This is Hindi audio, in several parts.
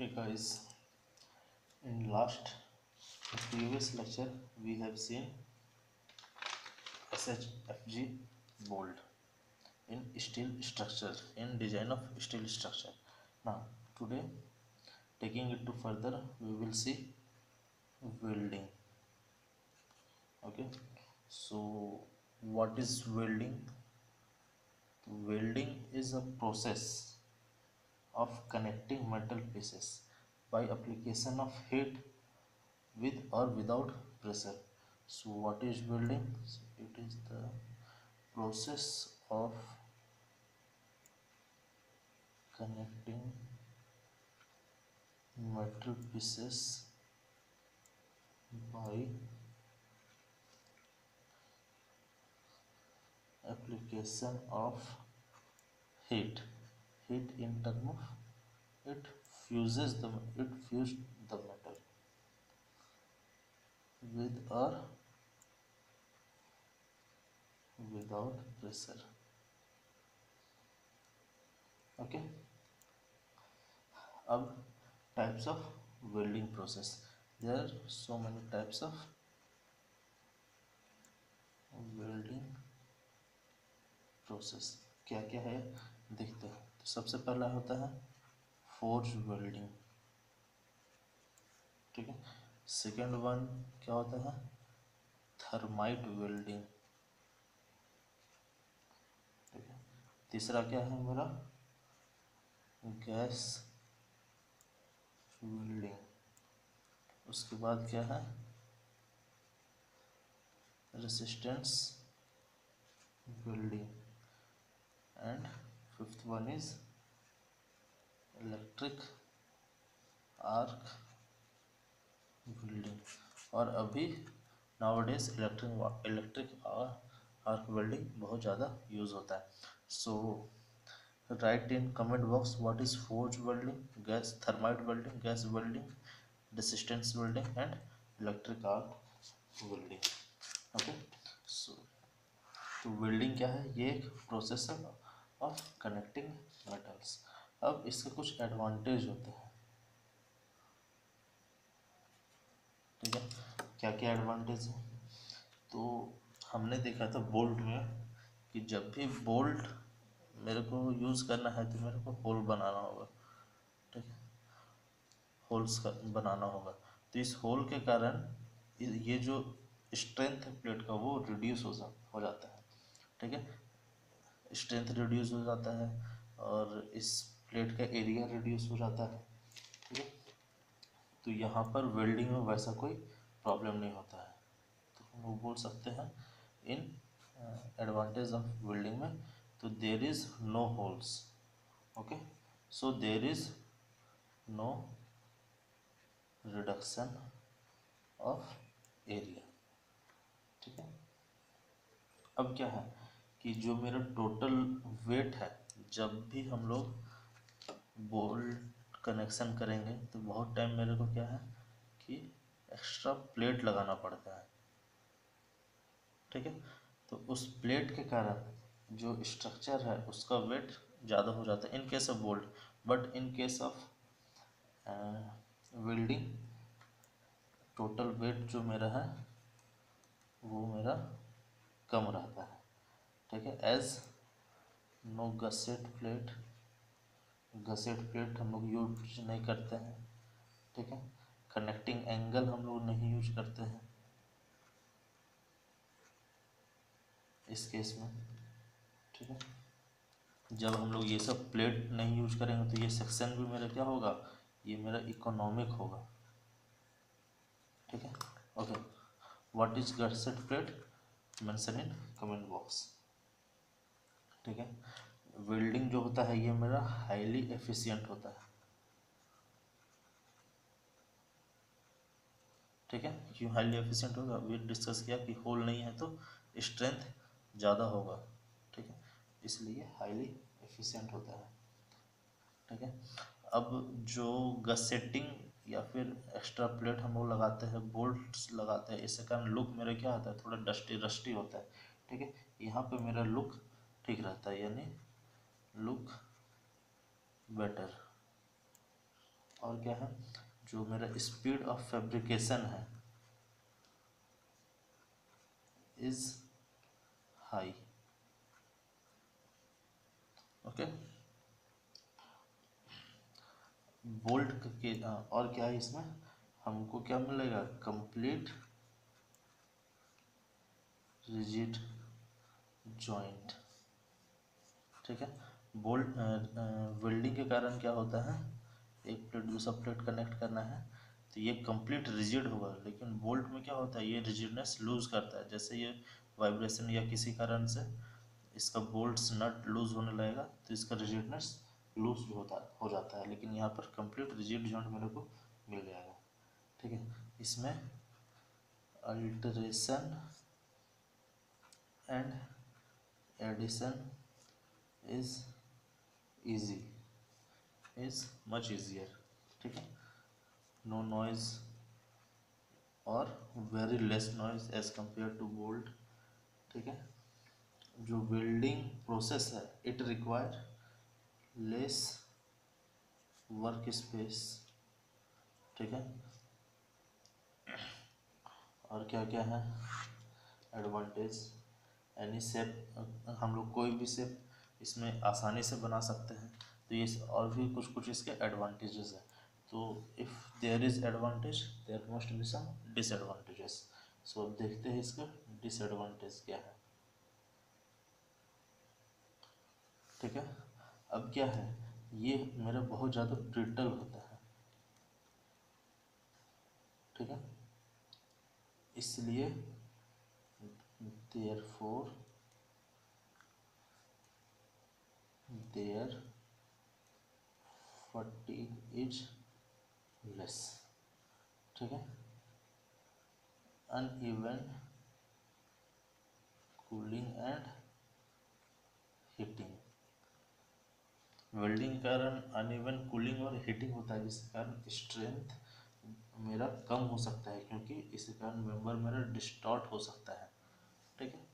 Hey guys, in previous lecture we have seen SHFG bolt in steel structure, in design of steel structure. Now today, taking it to further, we will see welding. Okay, so what is welding? Welding is a process of connecting metal pieces by application of heat with or without pressure. So what is welding? So it is the process of connecting metal pieces by application of heat in term of it it fused the metal with or without pressure. Okay, अब types of welding process. There are so many types of welding process. क्या क्या है देखते हैं. तो सबसे पहला होता है फोर्ज वेल्डिंग. ठीक है. सेकेंड वन क्या होता है? Thermite welding. ठीक है. तीसरा क्या है मेरा? Gas welding. उसके बाद क्या है? Resistance welding. And fifth one is electric arc welding. और अभी नाउअडेज इलेक्ट्रिक आर्क वेल्डिंग बहुत ज़्यादा यूज़ होता है. So write in comment box what is forge welding, gas thermite welding, gas welding, resistance welding and electric arc welding. Okay. So तो वेल्डिंग क्या है? ये एक प्रोसेस है ऑफ कनेक्टिंग मेटल्स. अब इसके कुछ एडवांटेज होते हैं. ठीक है. क्या क्या एडवांटेज है? तो हमने देखा था बोल्ट में कि जब भी बोल्ट मेरे को यूज़ करना है तो मेरे को होल बनाना होगा. ठीक है. होल्स का बनाना होगा. तो इस होल के कारण ये जो स्ट्रेंथ है प्लेट का वो रिड्यूस हो जाता है. ठीक है. स्ट्रेंथ रिड्यूस हो जाता है और इस प्लेट का एरिया रिड्यूस हो जाता है. ठीक है. तो यहाँ पर वेल्डिंग में वैसा कोई प्रॉब्लम नहीं होता है. तो हम लोग बोल सकते हैं इन एडवांटेज ऑफ वेल्डिंग में, तो there is no holes. Okay. So there is no reduction of area. ठीक है. अब क्या है कि जो मेरा टोटल वेट है, जब भी हम लोग बोल्ट कनेक्शन करेंगे तो बहुत टाइम मेरे को क्या है कि एक्स्ट्रा प्लेट लगाना पड़ता है. ठीक है. तो उस प्लेट के कारण जो स्ट्रक्चर है उसका वेट ज़्यादा हो जाता है in case of bolt. But in case of welding total weight जो मेरा है वो मेरा कम रहता है. ठीक है. एज नो गसेट प्लेट हम लोग यूज नहीं करते हैं. ठीक है. कनेक्टिंग एंगल हम लोग नहीं यूज करते हैं इस केस में. ठीक है. जब हम लोग ये सब प्लेट नहीं यूज करेंगे तो ये सेक्शन भी मेरा क्या होगा? ये मेरा इकोनॉमिक होगा. ठीक है. Okay. What is gusset plate? Mention in comment box. ठीक है. वेल्डिंग जो होता है ये मेरा हाईली एफिशिएंट होता है. ठीक है. क्यों हाईली एफिशिएंट होगा? अभी डिस्कस किया कि होल नहीं है तो स्ट्रेंथ ज़्यादा होगा. ठीक है. इसलिए हाईली एफिशिएंट होता है. ठीक है. अब जो गसेटिंग या फिर एक्स्ट्रा प्लेट हम लोग लगाते हैं, बोल्ट्स लगाते हैं, इसके कारण लुक मेरा क्या होता है? थोड़ा डस्टी रस्टी होता है. ठीक है. यहाँ पे मेरा लुक ठीक रहता है, यानी लुक बेटर. और क्या है, जो मेरा स्पीड ऑफ फैब्रिकेशन है इज हाई। ओके, बोल्ट के और क्या है इसमें, हमको क्या मिलेगा, कंप्लीट रिजिड जॉइंट। ठीक है, बोल्ट वेल्डिंग के कारण क्या होता है, एक प्लेट दूसरा प्लेट कनेक्ट करना है तो ये कंप्लीट रिजिड होगा, लेकिन बोल्ट में क्या होता है, ये रिजिडनेस लूज करता है। जैसे ये वाइब्रेशन या किसी कारण से इसका बोल्ट्स नट लूज होने लगेगा तो इसका रिजिडनेस लूज भी हो जाता है, लेकिन यहाँ पर कंप्लीट रिजिड जॉइंट मेरे को मिल जाएगा। ठीक है, इसमें alteration and addition is easy, is much easier. ठीक है, नो नॉइज और very less noise as compare to bolt. ठीक है, जो वेल्डिंग प्रोसेस है it require less work space. ठीक है, और क्या क्या है एडवांटेज, एनी शेप, हम लोग कोई भी शेप इसमें आसानी से बना सकते हैं। तो ये और भी कुछ कुछ इसके एडवांटेजेस है। तो if there is advantage there must be some disadvantages. So अब देखते हैं इसका डिसएडवांटेज क्या है। ठीक है, अब क्या है, ये मेरा बहुत ज़्यादा ब्रिटल होता है। ठीक है, इसलिए therefore there fatigue is less. ठीक है, uneven cooling and heating, welding के कारण अनइवन कूलिंग और हीटिंग होता है, जिसके कारण स्ट्रेंथ मेरा कम हो सकता है, क्योंकि इसके कारण मेंबर मेरा डिस्टॉर्ट हो सकता है। ठीक है,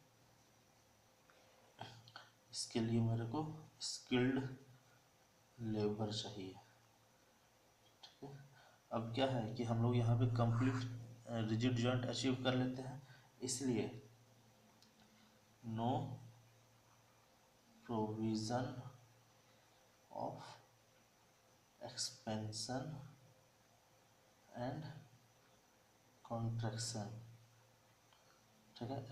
इसके लिए मेरे को स्किल्ड लेबर चाहिए। ठीक है, अब क्या है कि हम लोग यहाँ पे कंप्लीट रिजिड जॉइंट अचीव कर लेते हैं, इसलिए no provision of expansion and contraction. ठीक है,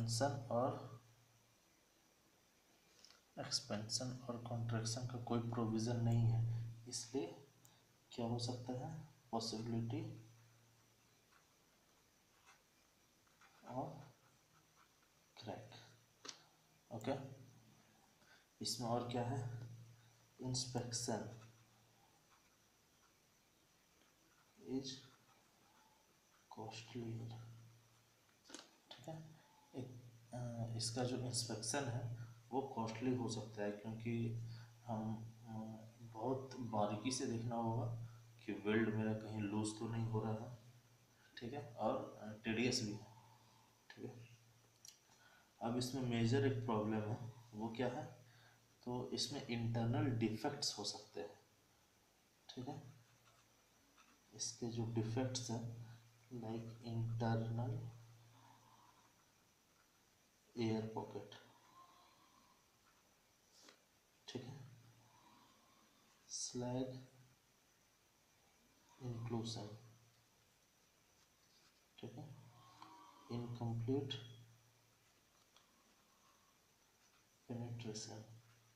एक्सपेंशन और कॉन्ट्रैक्शन का कोई प्रोविज़न नहीं है, इसलिए क्या हो सकता है, पॉसिबिलिटी ऑफ क्रैक। ओके, इसमें और क्या है, इंस्पेक्शन इज कॉस्टली। ठीक है, इसका जो इंस्पेक्शन है वो कॉस्टली हो सकता है, क्योंकि हम बहुत बारीकी से देखना होगा कि वेल्ड मेरा कहीं लूज तो नहीं हो रहा है। ठीक है, और टीडियस भी है। ठीक है, अब इसमें मेजर एक प्रॉब्लम है, वो क्या है, तो इसमें इंटरनल डिफेक्ट्स हो सकते हैं। ठीक है, इसके जो डिफेक्ट्स हैं लाइक इंटरनल एयर पॉकेट। ठीक है, स्लैग इंक्लूसन। ठीक है, इनकम्प्लीट पेनिट्रेशन।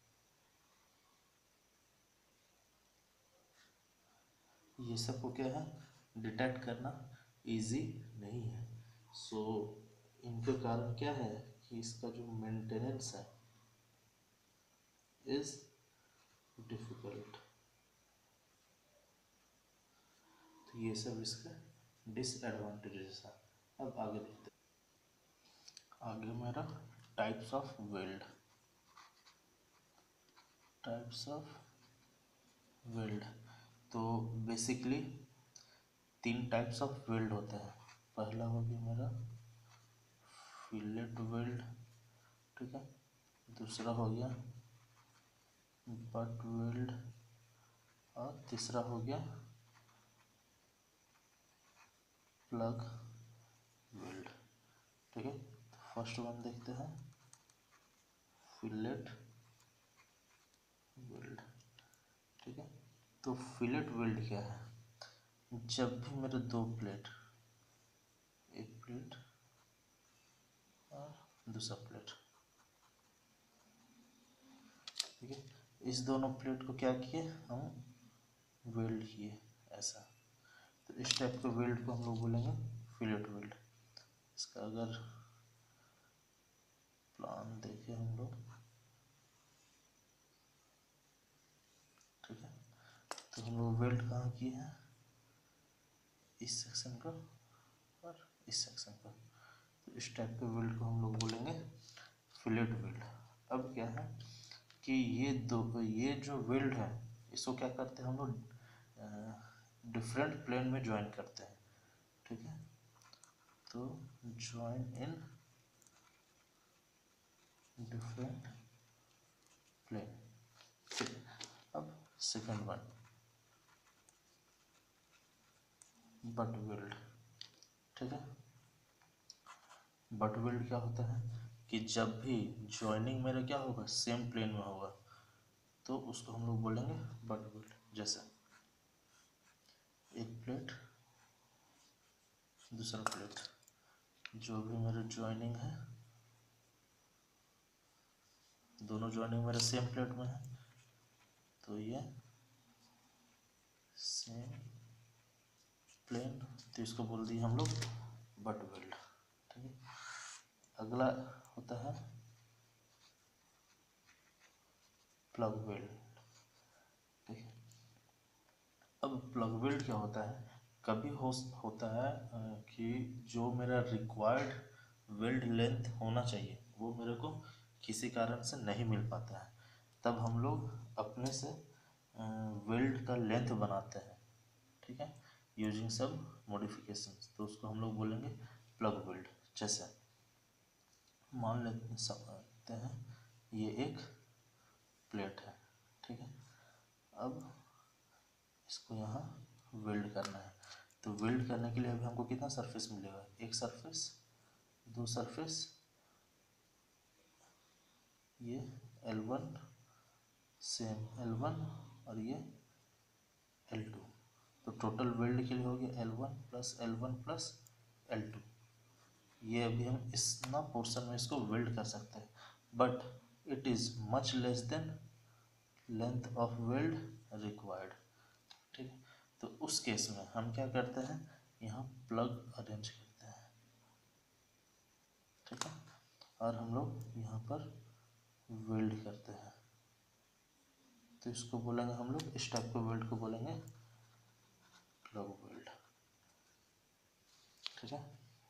ये सब को क्या है, डिटेक्ट करना इजी नहीं है। सो इनके कारण क्या है कि इसका जो मेंटेनेंस है इज डिफिकल्ट। तो ये सब इसका डिसएडवांटेजेस है। अब आगे देखते हैं, आगे मेरा types of weld. Types of weld, तो बेसिकली तीन टाइप्स ऑफ वेल्ड होते हैं। पहला हो गया मेरा फिलेट वेल्ड। ठीक है, दूसरा हो गया बट वेल्ड, और तीसरा हो गया प्लग वेल्ड। ठीक है, फर्स्ट वन देखते हैं, फिलेट वेल्ड। ठीक है, तो फिलेट वेल्ड क्या है, जब भी मेरे दो प्लेट, एक प्लेट और दूसरा प्लेट, ठीक है, इस दोनों प्लेट को क्या किए हम, वेल्ड किए ऐसा, तो इस टाइप के वेल्ड को हम लोग बोलेंगे फिलेट वेल्ड। इसका अगर प्लान देखें हम लोग, ठीक है, तो हम लोग वेल्ड कहाँ किए हैं, इस सेक्शन का और इस सेक्शन का, तो इस टाइप के वेल्ड को हम लोग बोलेंगे फिलेट वेल्ड। अब क्या है कि ये जो वेल्ड है इसको क्या करते हैं हम लोग, डिफरेंट प्लेन में ज्वाइन करते हैं। ठीक है, तो ज्वाइन इन डिफरेंट प्लेन। ठीक है, अब सेकंड वन, बट वेल्ड। ठीक है, बट वेल्ड क्या होता है कि जब भी ज्वाइनिंग मेरा क्या होगा, सेम प्लेन में होगा, तो उसको हम लोग बोलेंगे बट वेल्ड। जैसे एक प्लेट दूसरा प्लेट, जो भी मेरे ज्वाइनिंग है, दोनों ज्वाइनिंग मेरे सेम प्लेट में है, तो ये सेम प्लेन, तो इसको बोल दिए हम लोग बट वेल्ड। ठीक है, अगला होता है प्लग वेल्ड। ठीक है, अब प्लग वेल्ड क्या होता है, कभी होता है कि जो मेरा रिक्वायर्ड वेल्ड लेंथ होना चाहिए वो मेरे को किसी कारण से नहीं मिल पाता है, तब हम लोग अपने से वेल्ड का लेंथ बनाते हैं। ठीक है, यूजिंग सब मॉडिफिकेशंस, तो उसको हम लोग बोलेंगे प्लग वेल्ड। जैसे मान लेते समझते हैं ये एक प्लेट है। ठीक है, अब इसको यहाँ वेल्ड करना है, तो वेल्ड करने के लिए अभी हमको कितना सरफेस मिलेगा, एक सरफेस, दो सरफेस, ये L1 सेम L1 और ये L2, तो टोटल वेल्ड के लिए हो गया L1 plus L1 plus L2। ये अभी हम इस ना पोर्शन में इसको वेल्ड कर सकते हैं, but it is much less than length of weld required. ठीक है, तो उस केस में हम क्या करते हैं, यहाँ प्लग अरेंज करते हैं। ठीक है, और हम लोग यहाँ पर वेल्ड करते हैं, तो इसको बोलेंगे हम लोग, इस टाइप के वेल्ड को बोलेंगे प्लग वेल्ड। ठीक है,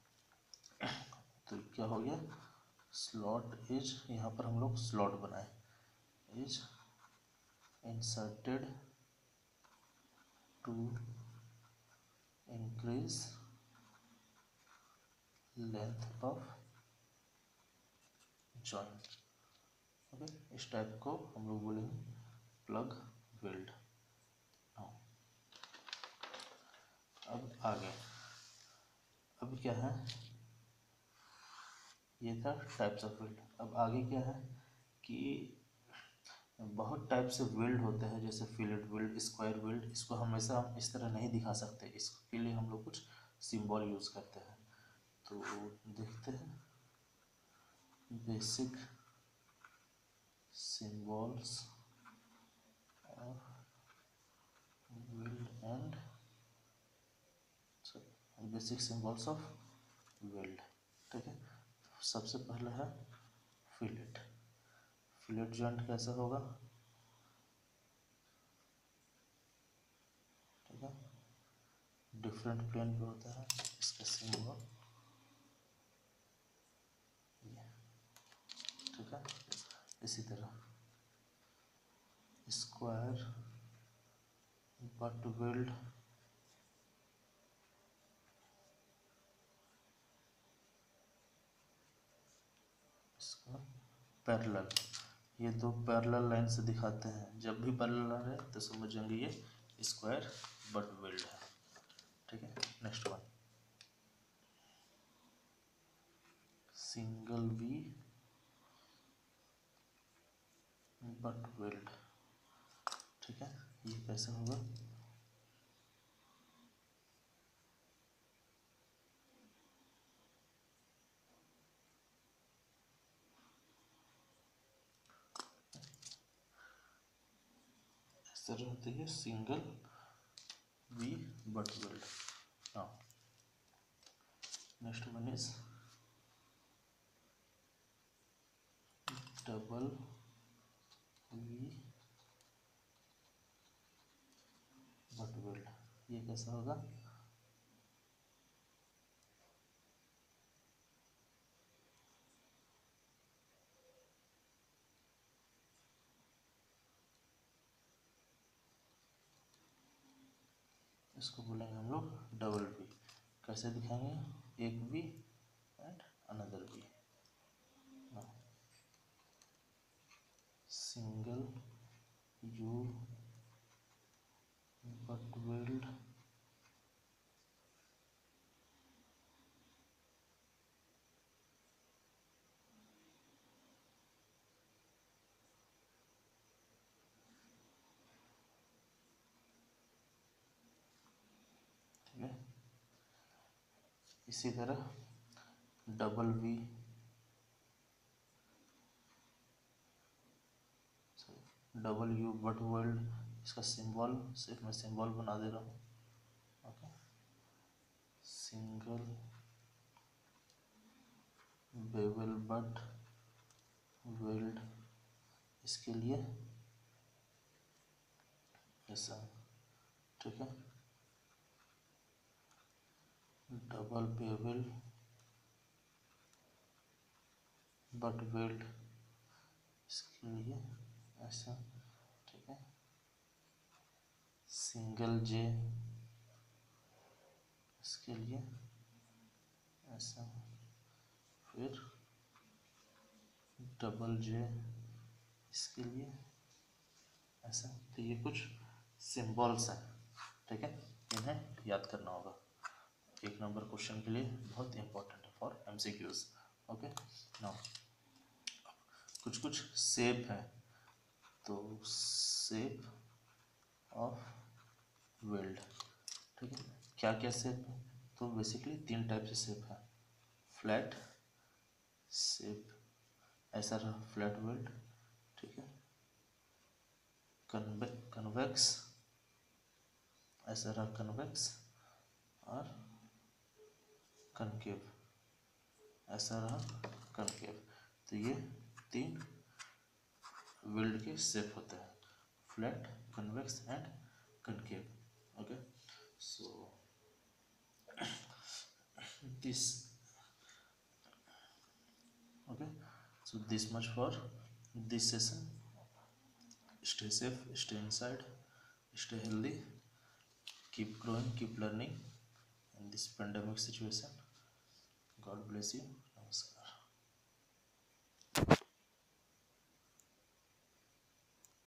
तो क्या हो गया, स्लॉट इज, यहाँ पर हम लोग स्लॉट बनाए, is inserted to increase length of joint. Okay, इस टाइप को हम लोग बोलेंगे प्लग वेल्ड। अब आगे, अब क्या है, ये था टाइप्स ऑफ वेल्ड। अब आगे क्या है कि बहुत टाइप से वेल्ड होते हैं, जैसे फिलेट वेल्ड, स्क्वायर वेल्ड। इसको हमेशा हम इस तरह नहीं दिखा सकते, इसके लिए हम लोग कुछ सिंबल यूज करते हैं। तो देखते हैं basic symbols of weld and basic symbols of weld. ठीक है, सबसे पहला है फिलेट। फिलेट जॉइंट कैसा होगा, ठीक है, डिफरेंट प्लेन पे होता है, इसका सिंबल ये। ठीक है, इसी तरह स्क्वायर बट वेल्ड, इसका पैरेलल, ये दो पैरेलल लाइन से दिखाते हैं, जब भी पैरेलल लाइन है तो समझेंगे ये स्क्वायर बट वेल्ड है। ठीक है, next one single V butt weld. ठीक है, ये कैसे होगा? ऐसा रहती है सिंगल वी बट वेल्ड। हाँ, next one is double V butt weld. ये कैसा होगा? इसको बोलेंगे हम लोग डबल वी। कैसे दिखाएंगे? एक V and another V. Single U butt weld ठीक है। इसी तरह double V, double U butt world, इसका सिंबल सिर्फ मैं सिंबल बना दे रहा हूँ। Okay, single bevel butt weld, इसके लिए ऐसा। ठीक है, डबल बेवल बट वेल्ड, इसके लिए ऐसा। ठीक है, सिंगल जे, इसके लिए ऐसा। फिर डबल जे, इसके लिए ऐसा। तो ये कुछ सिंबल्स हैं। ठीक है, इन्हें याद करना होगा। एक नंबर क्वेश्चन के लिए बहुत इंपॉर्टेंट है फॉर एमसीक्यूज। ओके, नाउ कुछ कुछ शेप है। तो शेप ऑफ वेल्ड। ठीक है, क्या क्या शेप है? तो बेसिकली तीन टाइप से शेप है। फ्लैट शेप, ऐसा रहा फ्लैट वेल्ड। ठीक है, कन्वेक्स, ऐसा रहा कन्वेक्स। और कनकेव, ऐसा रहा कनकेव। तो ये तीन वेल्ड के शेप होते हैं, flat, convex and concave. Okay, so this, okay, so this much for this session. Stay safe, stay inside, stay healthy, keep growing, keep learning in this pandemic situation. God bless you.